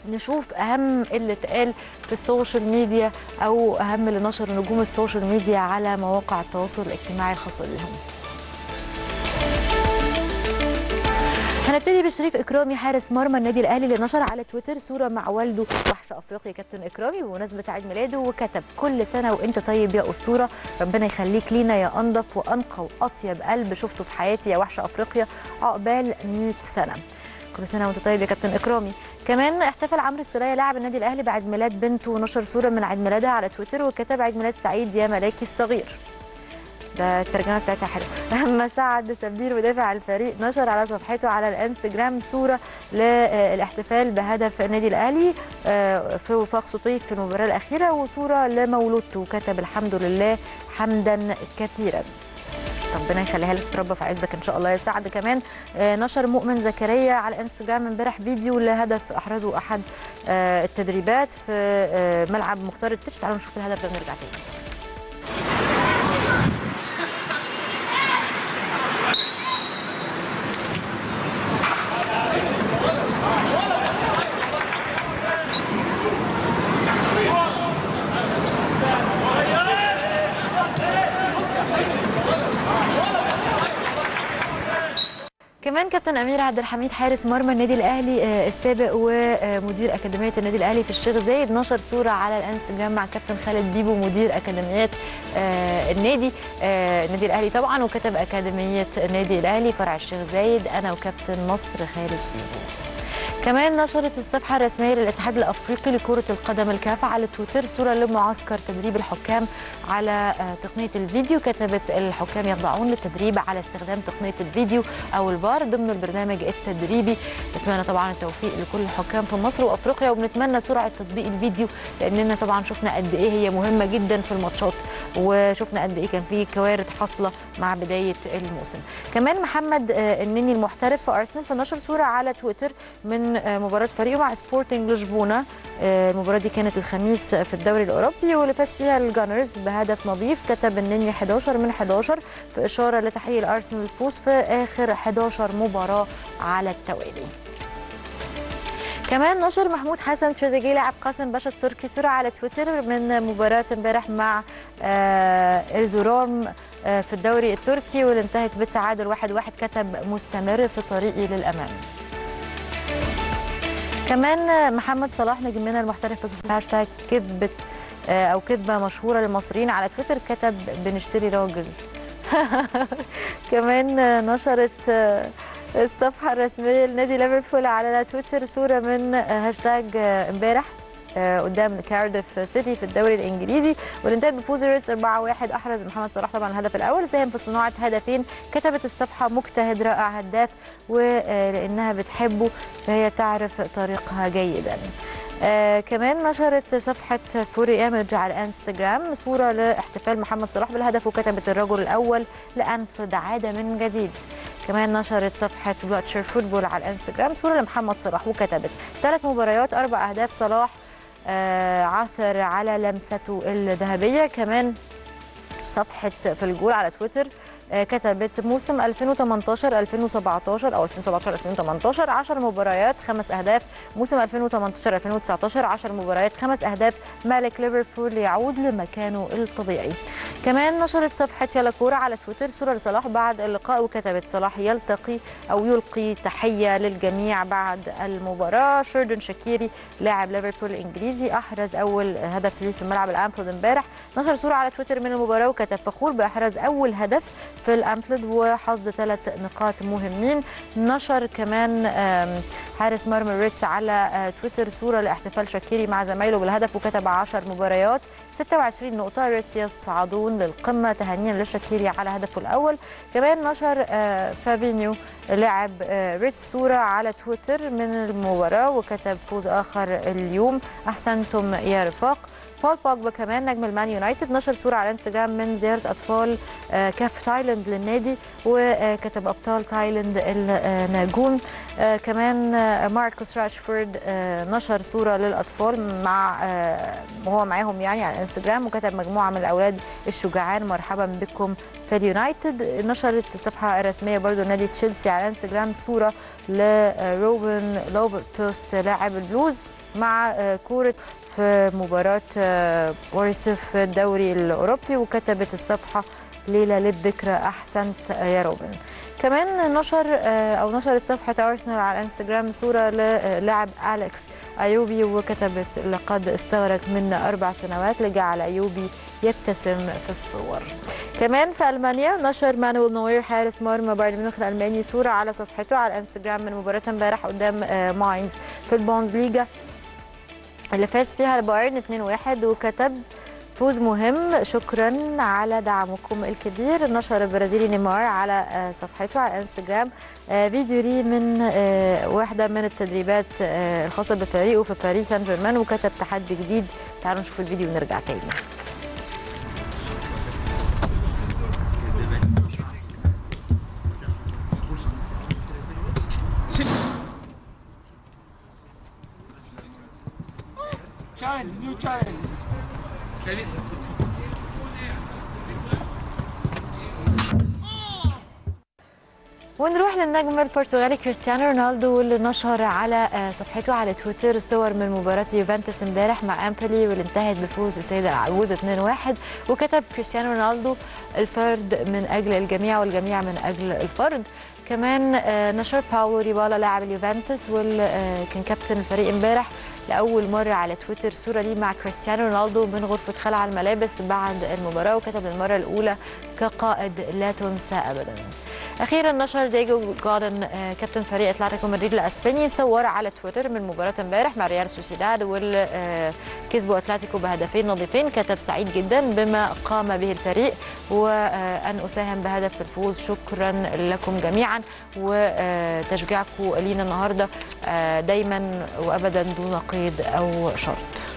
نشوف اهم اللي اتقال في السوشيال ميديا او اهم اللي نشر نجوم السوشيال ميديا على مواقع التواصل الاجتماعي الخاصه بيهم. هنبتدي بشريف اكرامي حارس مرمى النادي الاهلي اللي نشر على تويتر صوره مع والده وحش افريقيا كابتن اكرامي بمناسبه عيد ميلاده، وكتب: كل سنه وانت طيب يا اسطوره، ربنا يخليك لينا يا انضف وانقى واطيب قلب شفته في حياتي يا وحش افريقيا، عقبال 100 سنه. كل سنه وانت طيب يا كابتن اكرامي. كمان احتفل عمرو السولية لاعب النادي الاهلي بعيد ميلاد بنته ونشر صوره من عيد ميلادها على تويتر وكتب: عيد ميلاد سعيد يا ملاكي الصغير. ده الترجمه بتاعتها حلوه. اما سعد سمير مدافع الفريق نشر على صفحته على الانستجرام صوره للاحتفال بهدف النادي الاهلي في وفاق سطيف في المباراه الاخيره، وصوره لمولودته وكتب: الحمد لله حمدا كثيرا. ربنا يخليها لك تربى في عزك ان شاء الله يا سعد. كمان نشر مؤمن زكريا على الانستجرام امبارح فيديو لهدف احرزه احد التدريبات في ملعب مختار التتش. تعالوا نشوف الهدف ده ونرجع تاني. كمان كابتن امير عبد الحميد حارس مرمى النادي الاهلي السابق ومدير اكاديميه النادي الاهلي في الشيخ زايد نشر صوره على الانستجرام مع كابتن خالد بيبو مدير اكاديميات النادي الاهلي طبعا، وكتب: اكاديميه النادي الاهلي فرع الشيخ زايد، انا وكابتن مصر خالد بيبو. كمان نشرت الصفحه الرسميه للاتحاد الافريقي لكره القدم الكاف على تويتر صوره لمعسكر تدريب الحكام على تقنيه الفيديو، كتبت: الحكام يخضعون للتدريب على استخدام تقنيه الفيديو او الفار ضمن البرنامج التدريبي. نتمنى طبعا التوفيق لكل الحكام في مصر وافريقيا، وبنتمنى سرعه تطبيق الفيديو لاننا طبعا شفنا قد ايه هي مهمه جدا في الماتشات، وشفنا قد ايه كان في كوارث حاصله مع بدايه الموسم. كمان محمد النني المحترف في ارسنال فنشر صوره على تويتر من مباراه فريقه مع سبورتنج لشبونه. المباراه دي كانت الخميس في الدوري الاوروبي واللي فاز فيها الجانرز بهدف نظيف، كتب النني 11 من 11 في اشاره لتحقيق الارسنال الفوز في اخر 11 مباراه على التوالي. كمان نشر محمود حسن تريزيجيه لاعب قاسم باشا التركي صوره على تويتر من مباراه امبارح مع إرزورام في الدوري التركي واللي انتهت بالتعادل 1-1، كتب: مستمر في طريقي للامام. كمان محمد صلاح نجمنا المحترف في صفحه هاشتاج كذبه او كذبه مشهوره للمصريين على تويتر كتب: بنشتري راجل. كمان نشرت الصفحه الرسميه لنادي ليفربول على تويتر صوره من هاشتاج امبارح قدام كارديف سيتي في الدوري الانجليزي واللي انتهت بفوز الريدز 4-1. احرز محمد صلاح طبعا الهدف الاول، ساهم في صناعه هدفين. كتبت الصفحه: مجتهد رائع هداف، ولانها بتحبه فهي تعرف طريقها جيدا. كمان نشرت صفحه فوري ايمج على الانستجرام صوره لاحتفال محمد صلاح بالهدف وكتبت: الرجل الاول لانفذ عاده من جديد. كمان نشرت صفحه بلاتشر فوتبول على الانستجرام صوره لمحمد صلاح وكتبت: 3 مباريات 4 اهداف، صلاح عثر على لمسته الذهبيه. كمان صفحه في الجول على تويتر كتبت: موسم 2018 2017 او 2017 2018 10 مباريات 5 اهداف، موسم 2018 2019 10 مباريات 5 اهداف، مالك ليفربول يعود لمكانه الطبيعي. كمان نشرت صفحه يلا كوره على تويتر صوره لصلاح بعد اللقاء وكتبت: صلاح يلتقي او يلقي تحيه للجميع بعد المباراه. شيردن شاكيري لاعب ليفربول الانجليزي احرز اول هدف ليه في ملعب الانفيلد امبارح، نشر صوره على تويتر من المباراه وكتب: فخور باحراز اول هدف في الانفيلد وحصد 3 نقاط مهمين. نشر كمان حارس مرمى الريدز على تويتر صوره لاحتفال شاكيري مع زمايله بالهدف وكتب: 10 مباريات 26 نقطه، الريدز يصعدون للقمه، تهانيا لشاكيري على هدفه الاول. كمان نشر فابينيو لاعب ريدز صوره على تويتر من المباراه وكتب: فوز اخر اليوم، احسنتم يا رفاق. بول بوجبا كمان نجم المان يونايتد نشر صوره على انستجرام من زياره اطفال كاف تايلاند للنادي وكتب: ابطال تايلاند الناجون. كمان ماركوس راشفورد نشر صوره للاطفال وهو معاهم يعني على انستجرام وكتب: مجموعه من الاولاد الشجعان مرحبا بكم في اليونايتد. نشرت الصفحه الرسميه برضو نادي تشيلسي على انستجرام صوره لروبن لوفرتوس لاعب البلوز مع كورة في مباراة بوريسوف في الدوري الأوروبي، وكتبت الصفحة ليلة للذكرى أحسنت يا روبن. كمان نشرت صفحة أرسنال على الانستجرام صورة للاعب أليكس أيوبي، وكتبت لقد استغرق منا 4 سنوات لجعل أيوبي يبتسم في الصور. كمان في ألمانيا نشر مانويل نوير حارس مرمى بايرن ميونخ الألماني صورة على صفحته على الانستجرام من مباراة امبارح قدام ماينز في البوندسليجا اللي فاز فيها البايرن 2-1، وكتب فوز مهم، شكرا على دعمكم الكبير. نشر البرازيلي نيمار على صفحته على الانستجرام فيديو لي من واحدة من التدريبات الخاصة بفريقه في باريس سان جيرمان، وكتب تحدي جديد. تعالوا نشوف الفيديو ونرجع تاني. Challenge, new challenge. ونروح للنجم البرتغالي كريستيانو رونالدو، واللي نشر على صفحته على تويتر صور من مباراة يوفنتوس امبارح مع امبولي واللي انتهت بفوز السيدة العجوز 2-1، وكتب كريستيانو رونالدو الفرد من أجل الجميع والجميع من أجل الفرد. كمان نشر باولو ريبالا لاعب اليوفنتوس واللي كان كابتن الفريق امبارح لأول مرة على تويتر صورة ليه مع كريستيانو رونالدو من غرفة خلع الملابس بعد المباراة، وكتب المرة الأولى كقائد لا تنسى أبدا. أخيرا نشر دييجو جودن كابتن فريق اتلتيكو مدريد الأسباني صور على تويتر من مباراة امبارح مع ريال سوسيداد واللي كسبوا اتلتيكو بهدفين نظيفين. كتب سعيد جدا بما قام به الفريق وأن أساهم بهدف الفوز، شكرا لكم جميعا وتشجيعكم لينا النهارده دايما وأبدا دون قيد أو شرط.